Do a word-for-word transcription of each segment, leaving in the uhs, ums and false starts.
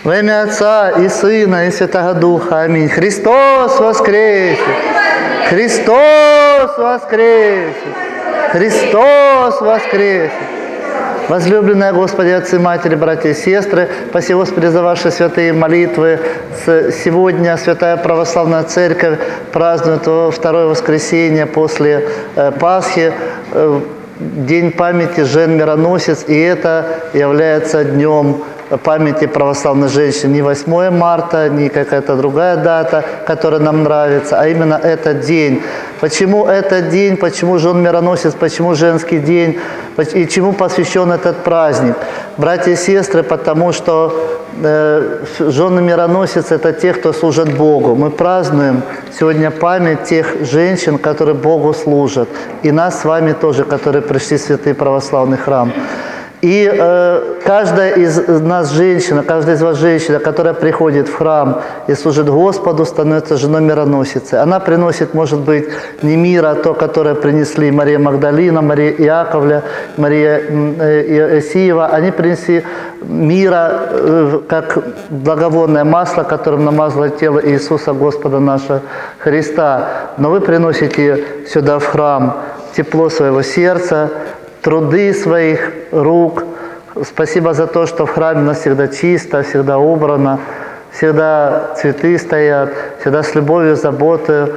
Во имя Отца и Сына и Святого Духа. Аминь. Христос воскресе! Христос воскресе! Христос воскресе! Возлюбленные Господи, отцы, матери, братья и сестры, спасибо, Господи, за ваши святые молитвы. Сегодня Святая Православная Церковь празднует второе воскресенье после Пасхи, День памяти жен-мироносец, и это является днем памяти православной женщины. Не восьмое марта, не какая-то другая дата, которая нам нравится, а именно этот день. Почему этот день, почему жен-мироносец, почему женский день, и чему посвящен этот праздник? Братья и сестры, потому что э, жены-мироносец – это те, кто служит Богу. Мы празднуем сегодня память тех женщин, которые Богу служат, и нас с вами тоже, которые пришли в святый православный храм. И э, каждая из нас женщина, каждая из вас женщина, которая приходит в храм и служит Господу, становится женой мироносицы. Она приносит, может быть, не мир, а то, которое принесли Мария Магдалина, Мария Иаковля, Мария э, Иосиева. Они принесли мира, э, как благовонное масло, которым намазало тело Иисуса Господа нашего Христа. Но вы приносите сюда в храм тепло своего сердца, труды своих рук. Спасибо за то, что в храме у нас всегда чисто, всегда убрано, всегда цветы стоят, всегда с любовью, заботой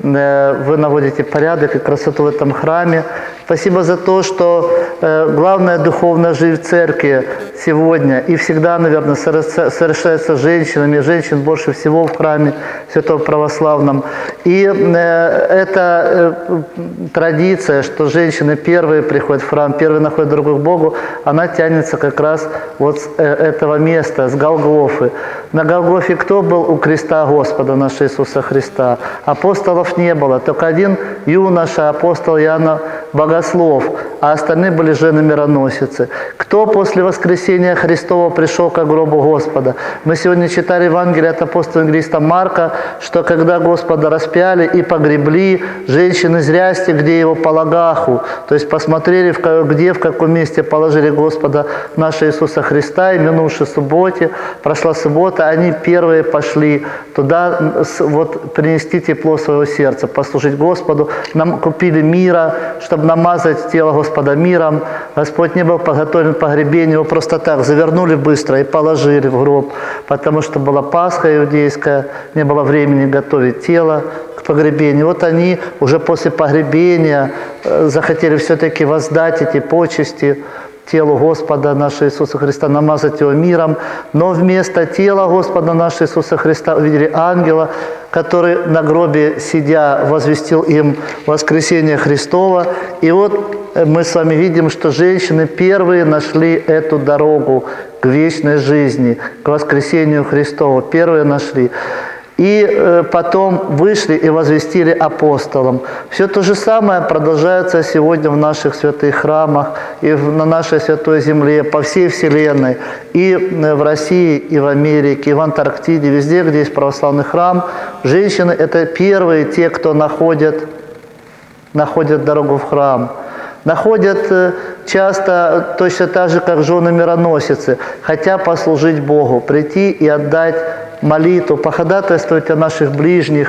вы наводите порядок и красоту в этом храме. Спасибо за то, что э, главная духовная жизнь в церкви сегодня и всегда, наверное, совершается женщинами. Женщин больше всего в храме Святого Православном. И э, это э, традиция, что женщины первые приходят в храм, первые находят дорогу к Богу, она тянется как раз вот с э, этого места, с Голгофы. На Голгофе кто был у креста Господа нашего Иисуса Христа? Апостолов не было, только один юноша, апостол Иоанна Богослов, а остальные были жены-мироносицы. Кто после воскресения Христова пришел к гробу Господа? Мы сегодня читали Евангелие от апостола евангелиста Марка, что когда Господа распяли и погребли, женщины зрясти, где его по лагаху, то есть посмотрели, где, в каком месте положили Господа нашего Иисуса Христа, и минувшей субботе, прошла суббота, они первые пошли туда вот, принести тепло своего сердца, послужить Господу. Нам купили мира, чтобы намазать тело Господа миром. Господь не был подготовлен к погребению, его просто так завернули быстро и положили в гроб, потому что была Пасха иудейская, не было времени готовить тело к погребению. Вот они уже после погребения захотели все-таки воздать эти почести телу Господа нашего Иисуса Христа, намазать его миром, но вместо тела Господа нашего Иисуса Христа увидели ангела, который на гробе сидя возвестил им воскресение Христова. И вот мы с вами видим, что женщины первые нашли эту дорогу к вечной жизни, к воскресению Христову, первые нашли. И э, потом вышли и возвестили апостолам. Все то же самое продолжается сегодня в наших святых храмах и в, на нашей святой земле, по всей вселенной, и в России, и в Америке, и в Антарктиде, везде, где есть православный храм. Женщины – это первые те, кто находят, находят дорогу в храм. Находят часто точно так же, как жены-мироносицы, хотя послужить Богу, прийти и отдать молитву, походатайствовать о наших ближних,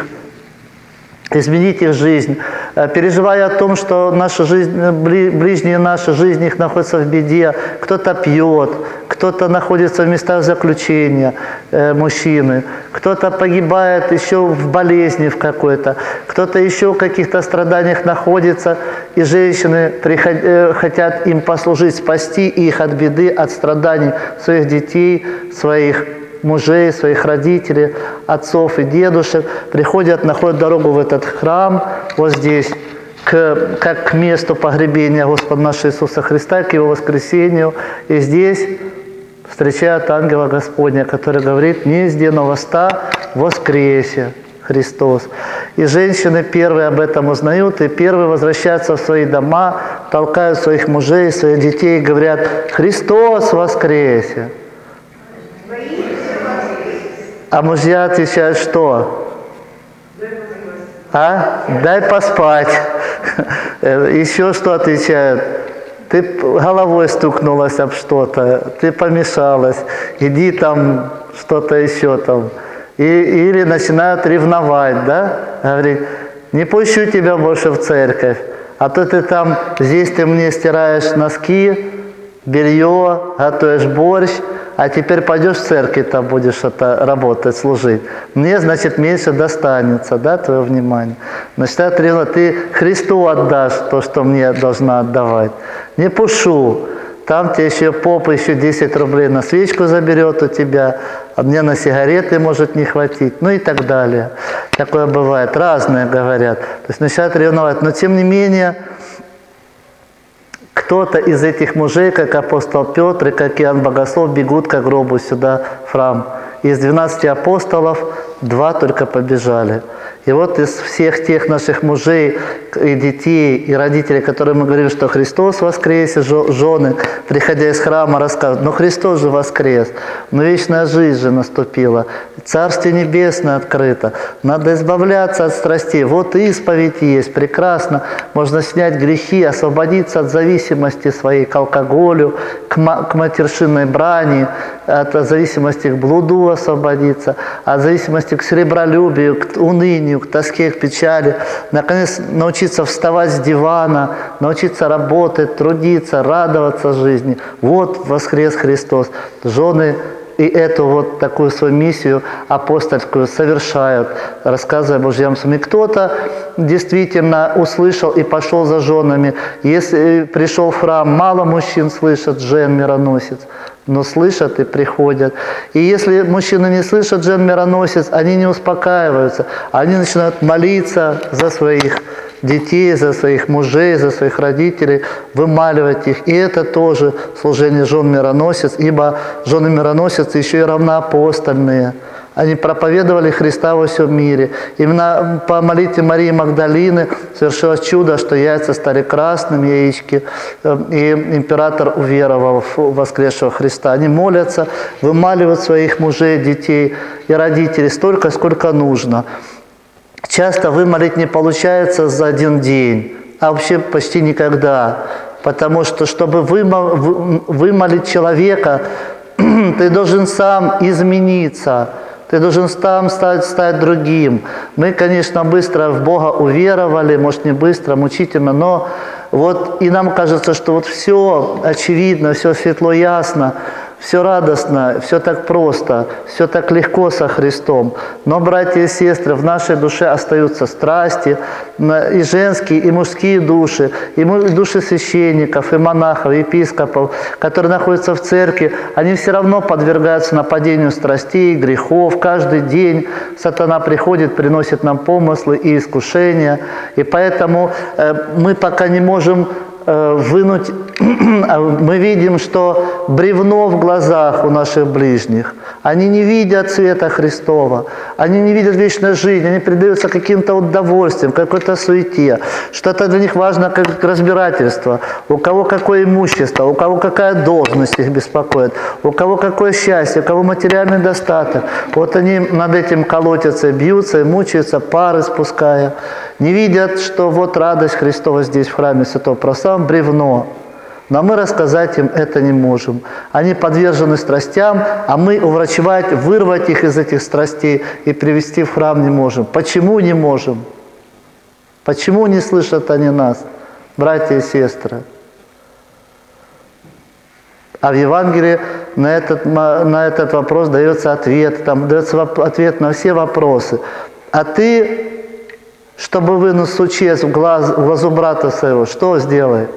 изменить их жизнь, переживая о том, что наша жизнь, ближние наши, жизнь их находится в беде. Кто-то пьет, кто-то находится в местах заключения, э, мужчины, кто-то погибает еще в болезни в какой-то, кто-то еще в каких-то страданиях находится, и женщины приход, э, хотят им послужить, спасти их от беды, от страданий своих детей, своих мужей, своих родителей, отцов и дедушек, приходят, находят дорогу в этот храм, вот здесь, к, как к месту погребения Господа нашего Иисуса Христа, к Его воскресению. И здесь встречают ангела Господня, который говорит: «Не сде новоста, воскресе Христос». И женщины первые об этом узнают, и первые возвращаются в свои дома, толкают своих мужей, своих детей и говорят: «Христос воскресе!» А мужья отвечают, что? А? Дай поспать. Еще что отвечают? Ты головой стукнулась об что-то, ты помешалась, иди там что-то еще там. И, или начинают ревновать, да? Говорить, не пущу тебя больше в церковь, а то ты там, здесь ты мне стираешь носки, белье, готовишь борщ, а теперь пойдешь в церковь, там будешь это работать, служить. Мне, значит, меньше достанется, да, твое внимание. Начинают ревновать, ты Христу отдашь то, что мне должна отдавать. Не пушу. Там тебе еще попа еще десять рублей на свечку заберет у тебя, а мне на сигареты может не хватить, ну и так далее. Такое бывает, разное говорят. То есть начинают ревновать. Но тем не менее, кто-то из этих мужей, как апостол Петр и как Иоанн Богослов, бегут к гробу сюда, в храм. Из двенадцати апостолов два только побежали. И вот из всех тех наших мужей и детей, и родителей, которые мы говорили, что Христос воскрес, жены, приходя из храма, рассказывают, но Христос же воскрес, но вечная жизнь же наступила, Царствие Небесное открыто, надо избавляться от страстей. Вот исповедь есть, прекрасно, можно снять грехи, освободиться от зависимости своей к алкоголю, к матершинной брани, от зависимости к блуду освободиться, от зависимости к серебролюбию, к унынию, к тоске, к печали. Наконец, научиться вставать с дивана, научиться работать, трудиться, радоваться жизни. Вот воскрес Христос. Жены и эту вот такую свою миссию апостольскую совершают, рассказывая Божьим Словом. И кто-то действительно услышал и пошел за женами. Если пришел в храм, мало мужчин слышат, жен мироносец, но слышат и приходят. И если мужчины не слышат жен мироносец, они не успокаиваются. Они начинают молиться за своих детей, за своих мужей, за своих родителей, вымаливать их. И это тоже служение жен мироносец, ибо жены мироносицы еще и равноапостольные. Они проповедовали Христа во всем мире. Именно по молитве Марии Магдалины совершилось чудо, что яйца стали красными, яички, и император уверовал в воскресшего Христа. Они молятся, вымаливают своих мужей, детей и родителей столько, сколько нужно. Часто вымолить не получается за один день, а вообще почти никогда. Потому что, чтобы вымолить человека, ты должен сам измениться. Ты должен сам стать, стать другим. Мы, конечно, быстро в Бога уверовали, может не быстро, мучительно, но вот и нам кажется, что вот все очевидно, все светло, ясно, все радостно, все так просто, все так легко со Христом. Но, братья и сестры, в нашей душе остаются страсти, и женские, и мужские души, и души священников, и монахов, и епископов, которые находятся в церкви, они все равно подвергаются нападению страстей, грехов. Каждый день сатана приходит, приносит нам помыслы и искушения. И поэтому э, мы пока не можем вынуть, мы видим, что бревно в глазах у наших ближних. Они не видят света Христова, они не видят вечной жизни, они предаются каким-то удовольствиям, какой-то суете. Что-то для них важно, как разбирательство. У кого какое имущество, у кого какая должность их беспокоит, у кого какое счастье, у кого материальный достаток. Вот они над этим колотятся, бьются и мучаются, пары спуская. Не видят, что вот радость Христова здесь, в храме Святого Православия, бревно. Но мы рассказать им это не можем. Они подвержены страстям, а мы уврачевать, вырвать их из этих страстей и привести в храм не можем. Почему не можем? Почему не слышат они нас, братья и сестры? А в Евангелии на этот, на этот вопрос дается ответ, там дается ответ на все вопросы. А ты, чтобы вынуть сучец в, глаз, в глазу брата своего, что сделай?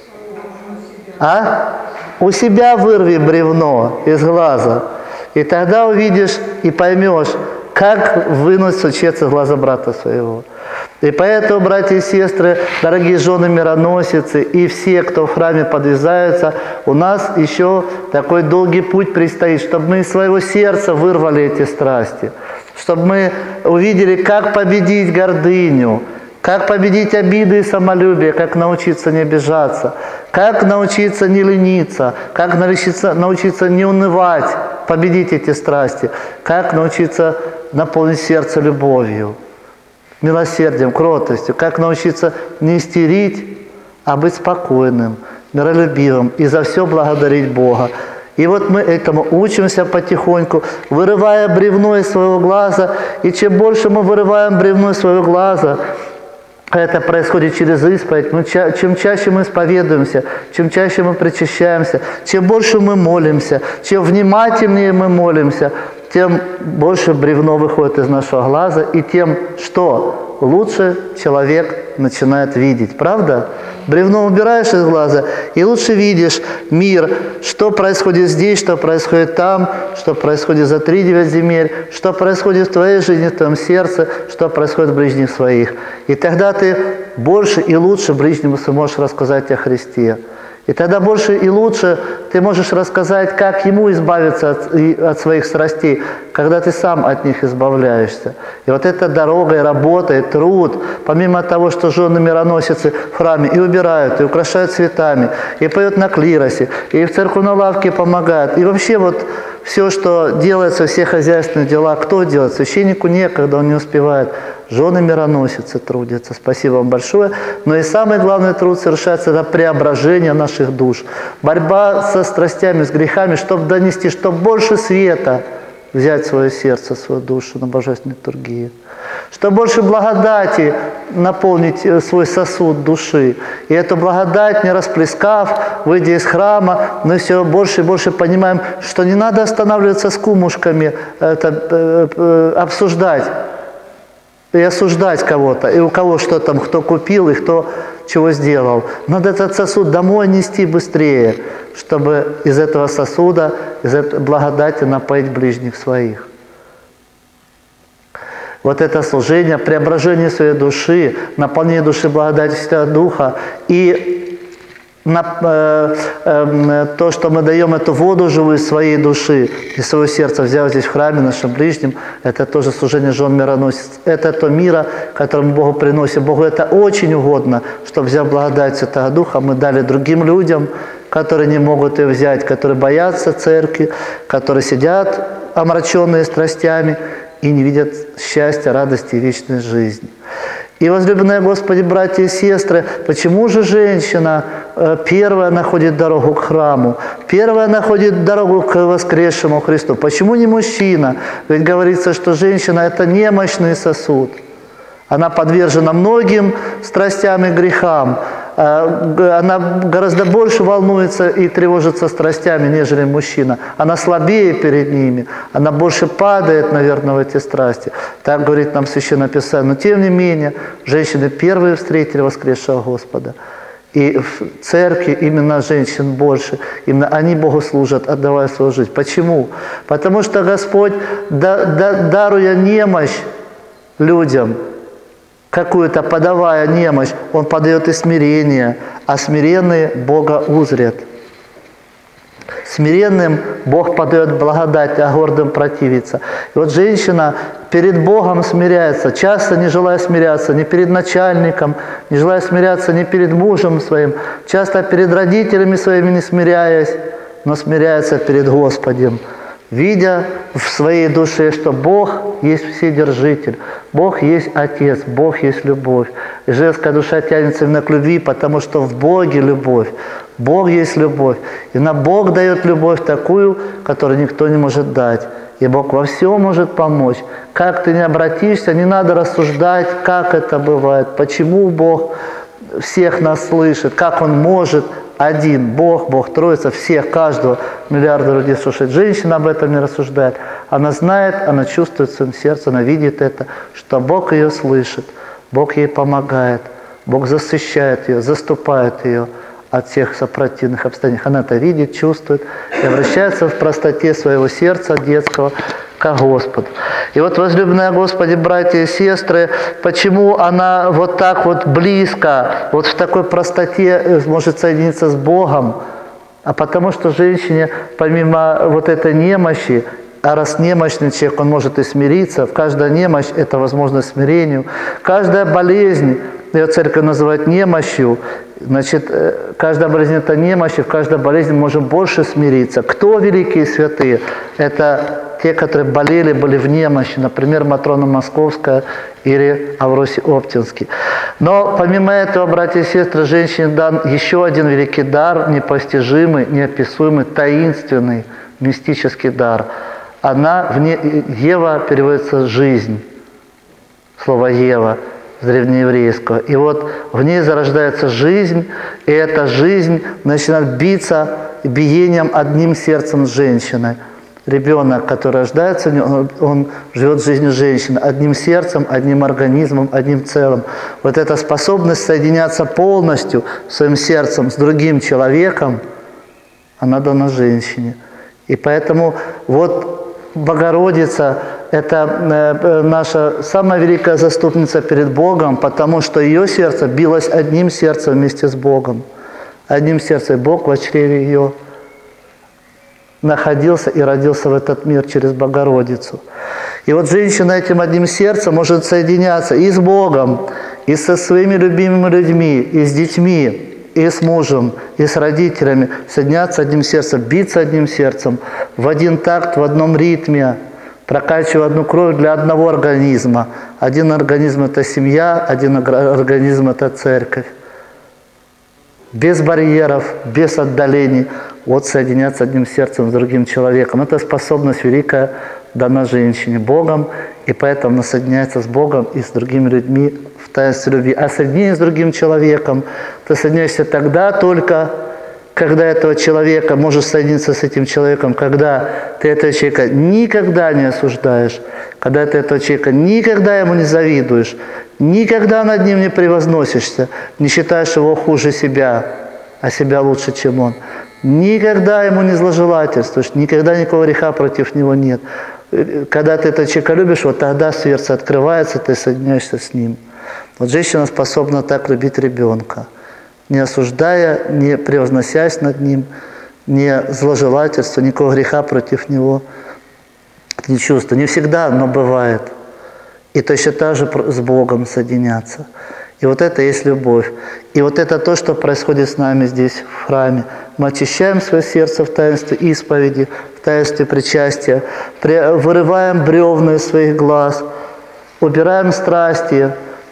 А? У себя вырви бревно из глаза, и тогда увидишь и поймешь, как вынуть сучец из глаза брата своего. И поэтому, братья и сестры, дорогие жены мироносицы и все, кто в храме подвязаются, у нас еще такой долгий путь предстоит, чтобы мы из своего сердца вырвали эти страсти, чтобы мы увидели, как победить гордыню, как победить обиды и самолюбие, как научиться не обижаться, как научиться не лениться, как научиться, научиться не унывать, победить эти страсти, как научиться наполнить сердце любовью, милосердием, кротостью, как научиться не истерить, а быть спокойным, миролюбивым и за все благодарить Бога. И вот мы этому учимся потихоньку, вырывая бревно из своего глаза. И чем больше мы вырываем бревно из своего глаза, это происходит через исповедь. Мы, чем чаще мы исповедуемся, чем чаще мы причащаемся, чем больше мы молимся, чем внимательнее мы молимся, тем больше бревно выходит из нашего глаза, и тем что лучше человек начинает видеть. Правда? Бревно убираешь из глаза, и лучше видишь мир, что происходит здесь, что происходит там, что происходит за три девять земель, что происходит в твоей жизни, в твоем сердце, что происходит в ближних своих. И тогда ты больше и лучше ближнему сможешь рассказать о Христе. И тогда больше и лучше ты можешь рассказать, как ему избавиться от, от своих страстей, когда ты сам от них избавляешься. И вот эта дорога, и работа, и труд, помимо того, что жены мироносицы в храме и убирают, и украшают цветами, и поют на клиросе, и в церковной лавке помогают, и вообще вот все, что делается, все хозяйственные дела, кто делает? Священнику некогда, он не успевает. Жены мироносицы трудятся. Спасибо вам большое. Но и самый главный труд совершается — это преображение наших душ. Борьба со страстями, с грехами, чтобы донести, чтобы больше света взять в свое сердце, свою душу на божественной литургии. Чтобы больше благодати наполнить свой сосуд души. И эту благодать, не расплескав, выйдя из храма, мы все больше и больше понимаем, что не надо останавливаться с кумушками, это, э, э, обсуждать и осуждать кого-то, и у кого что там, кто купил и кто чего сделал. Надо этот сосуд домой нести быстрее, чтобы из этого сосуда, из этой благодати напоить ближних своих. Вот это служение, преображение своей души, наполнение души благодати Святого Духа и на, э, э, то, что мы даем эту воду живую своей души и своего сердца, взяв здесь в храме нашим ближним, это тоже служение жен мироносец. Это то мира, которое мы Богу приносим. Богу это очень угодно, чтобы, взяв благодать Святого Духа, мы дали другим людям, которые не могут ее взять, которые боятся церкви, которые сидят омраченные страстями и не видят счастья, радости и вечной жизни. И, возлюбленные Господи, братья и сестры, почему же женщина э, первая находит дорогу к храму, первая находит дорогу к воскресшему Христу? Почему не мужчина? Ведь говорится, что женщина – это немощный сосуд. Она подвержена многим страстям и грехам. Она гораздо больше волнуется и тревожится страстями, нежели мужчина. Она слабее перед ними. Она больше падает, наверное, в эти страсти. Так говорит нам Священное Писание. Но тем не менее, женщины первые встретили воскресшего Господа. И в церкви именно женщин больше. Именно они Богу служат, отдавая свою жизнь. Почему? Потому что Господь, даруя немощь людям, какую-то подавая немощь, Он подает и смирение, а смиренные Бога узрят. Смиренным Бог подает благодать, а гордым противится. И вот женщина перед Богом смиряется, часто не желая смиряться ни перед начальником, не желая смиряться ни перед мужем своим, часто перед родителями своими не смиряясь, но смиряется перед Господем, видя в своей душе, что Бог есть Вседержитель, Бог есть Отец, Бог есть любовь. И женская душа тянется именно к любви, потому что в Боге любовь. Бог есть любовь. И на Бог дает любовь такую, которую никто не может дать. И Бог во всем может помочь. Как ты не обратишься, не надо рассуждать, как это бывает, почему Бог всех нас слышит, как Он может. Один Бог, Бог Троица, всех, каждого миллиарда людей слушает. Женщина об этом не рассуждает. Она знает, она чувствует в своем сердце, она видит это, что Бог ее слышит, Бог ей помогает, Бог защищает ее, заступает ее от всех сопротивных обстоятельств. Она это видит, чувствует и обращается в простоте своего сердца детского к Господу. И вот, возлюбленные Господи, братья и сестры, почему она вот так вот близко, вот в такой простоте может соединиться с Богом? А потому что женщине, помимо вот этой немощи, а раз немощный человек, он может и смириться, в каждой немощь – это возможность смирению, каждая болезнь, ее церковь называет немощью, значит, каждая болезнь – это немощь, и в каждой болезни мы можем больше смириться. Кто великие святые? Это те, которые болели, были в немощи, например, Матрона Московская или Авросий Оптинский. Но помимо этого, братья и сестры, женщине дан еще один великий дар, непостижимый, неописуемый, таинственный, мистический дар. Она, Ева переводится «жизнь», слово «Ева» с древнееврейского. И вот в ней зарождается жизнь, и эта жизнь начинает биться биением одним сердцем с женщиной. Ребенок, который рождается, он живет жизнью женщины, одним сердцем, одним организмом, одним целым. Вот эта способность соединяться полностью своим сердцем с другим человеком, она дана женщине. И поэтому вот Богородица – это наша самая великая заступница перед Богом, потому что ее сердце билось одним сердцем вместе с Богом. Одним сердцем Бог в чреве ее находился и родился в этот мир через Богородицу. И вот женщина этим одним сердцем может соединяться и с Богом, и со своими любимыми людьми, и с детьми, и с мужем, и с родителями, соединяться одним сердцем, биться одним сердцем, в один такт, в одном ритме, прокачивая одну кровь для одного организма. Один организм – это семья, один организм – это церковь. Без барьеров, без отдалений, вот соединяться одним сердцем с другим человеком. Это способность великая дана женщине Богом, и поэтому она соединяется с Богом и с другими людьми в таинстве любви. А соединение с другим человеком, ты соединяешься тогда только, когда этого человека, можешь соединиться с этим человеком, когда ты этого человека никогда не осуждаешь, когда ты этого человека никогда ему не завидуешь, никогда над ним не превозносишься, не считаешь его хуже себя, а себя лучше, чем он. Никогда ему не зложелательствуешь, никогда никакого греха против него нет. Когда ты этого человека любишь, вот тогда сердце открывается, ты соединяешься с ним. Вот женщина способна так любить ребенка, не осуждая, не превозносясь над ним, не зложелательство, никакого греха против него не чувствует. Не всегда, но бывает. И точно так же с Богом соединяться. И вот это и есть любовь. И вот это то, что происходит с нами здесь, в храме. Мы очищаем свое сердце в таинстве исповеди, в таинстве причастия, вырываем бревна из своих глаз, убираем страсти,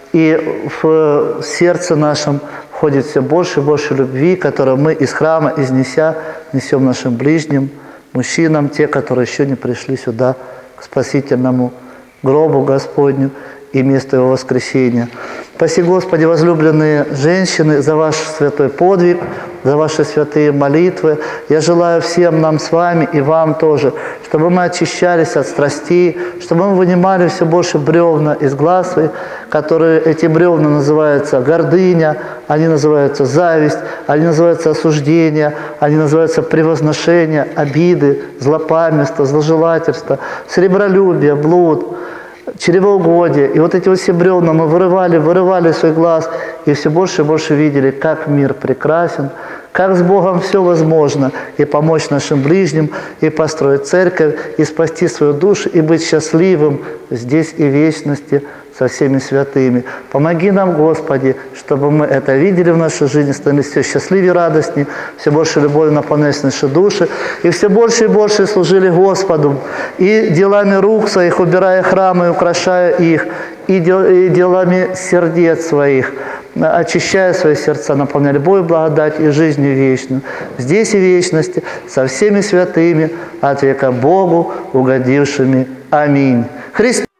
и в сердце нашем входит все больше и больше любви, которую мы из храма, изнеся, несем нашим ближним, мужчинам, те, которые еще не пришли сюда, к спасительному гробу Господню и месту Его воскресения. Спаси, Господи, возлюбленные женщины, за ваш святой подвиг, за ваши святые молитвы. Я желаю всем нам с вами и вам тоже, чтобы мы очищались от страстей, чтобы мы вынимали все больше бревна из глаз своих, которые эти бревна называются гордыня, они называются зависть, они называются осуждение, они называются превозношение, обиды, злопамятство, зложелательство, сребролюбие, блуд, чревоугодие. И вот эти вот все бревна мы вырывали, вырывали из своих глаз, и все больше и больше видели, как мир прекрасен, как с Богом все возможно, и помочь нашим ближним, и построить церковь, и спасти свою душу, и быть счастливым здесь и в вечности со всеми святыми. Помоги нам, Господи, чтобы мы это видели в нашей жизни, становились все счастливее, радостнее, все больше любовью наполнялись наши души, и все больше и больше служили Господу, и делами рук своих, убирая храмы, украшая их, и делами сердец своих, очищая свои сердца, наполняя любовью, благодать и жизнью вечную, здесь и в вечности, со всеми святыми, от века Богу угодившими. Аминь. Христос.